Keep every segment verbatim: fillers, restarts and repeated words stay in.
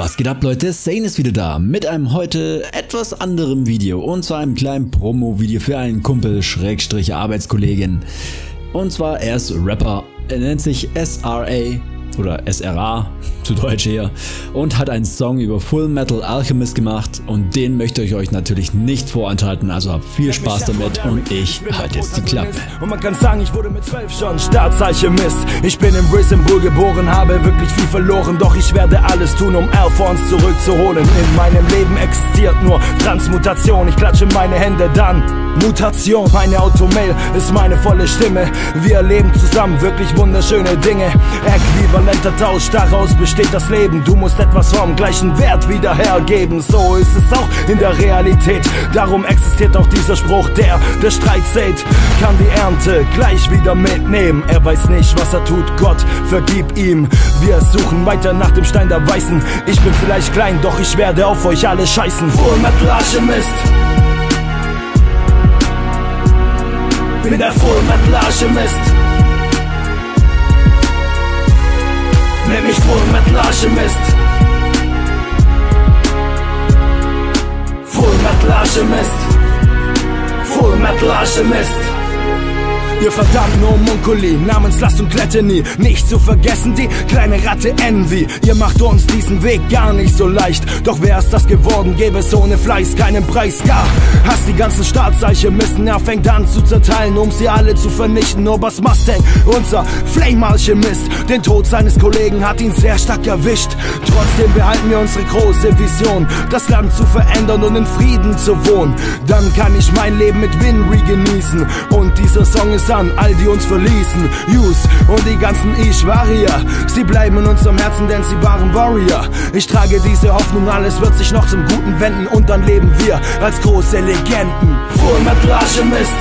Was geht ab, Leute? Sane ist wieder da mit einem heute etwas anderem Video und zwar einem kleinen Promo-Video für einen Kumpel Schrägstrich Arbeitskollegen. Und zwar er ist Rapper, er nennt sich S R A oder S R A zu Deutsch her und hat einen Song über Full Metal Alchemist gemacht und den möchte ich euch natürlich nicht vorenthalten, also habt viel Spaß damit und ich halte jetzt die Klappe. Und man kann sagen, ich wurde mit zwölf schon Staatsalchemist. Ich bin im Symbol geboren, habe wirklich viel verloren, doch ich werde alles tun, um Alphonse zurückzuholen. In meinem Leben existiert nur Transmutation, ich klatsche meine Hände dann. Mutation, meine Automail ist meine volle Stimme. Wir erleben zusammen wirklich wunderschöne Dinge. Äquivalenter Tausch, daraus besteht das Leben. Du musst etwas vom gleichen Wert wieder hergeben. So ist es auch in der Realität. Darum existiert auch dieser Spruch, der, der Streit sät, kann die Ernte gleich wieder mitnehmen. Er weiß nicht, was er tut, Gott, vergib ihm. Wir suchen weiter nach dem Stein der Weißen. Ich bin vielleicht klein, doch ich werde auf euch alle scheißen. Full Metal Alchemist. Bin der Full Metal Alchemist. Nenn mich Full Metal Alchemist. Full Metal Alchemist. Full Metal Alchemist. Ihr verdammten Homunkuli namens Last und Gluttony, nicht zu vergessen die kleine Ratte Envy. Ihr macht uns diesen Weg gar nicht so leicht, doch wär es das geworden, gäbe es ohne Fleiß keinen Preis. Ja, hast die ganzen Staatsalchemisten, er fängt an zu zerteilen, um sie alle zu vernichten. Oberst Mustang, unser Flame-Alchemist, den Tod seines Kollegen hat ihn sehr stark erwischt. Trotzdem behalten wir unsere große Vision, das Land zu verändern und in Frieden zu wohnen. Dann kann ich mein Leben mit Winry genießen und dieser Song ist an all die uns verließen. Use und die ganzen Ishwaria, sie bleiben in unserem Herzen, denn sie waren Warrior. Ich trage diese Hoffnung, alles wird sich noch zum Guten wenden und dann leben wir als große Legenden. Full Metal Alchemist.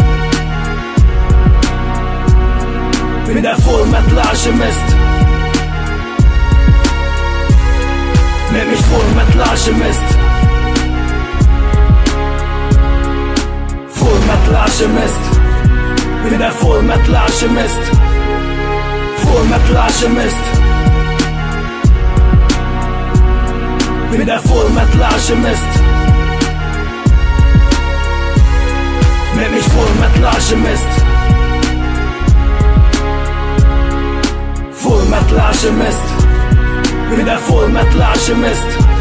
Bin der Full Metal Alchemist. Nenn mich Full Metal Alchemist. Full Metal Alchemist. Bin der Full Metal Alchemist. Full Metal Alchemist. Bin der Full Metal Alchemist. Nenn mich Full Metal Alchemist. Full Metal Alchemist. Bin der Full Metal Alchemist.